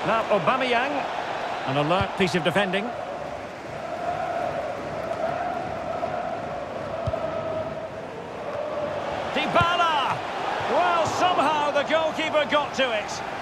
Now Aubameyang. An alert piece of defending. Dybala! Well, somehow the goalkeeper got to it.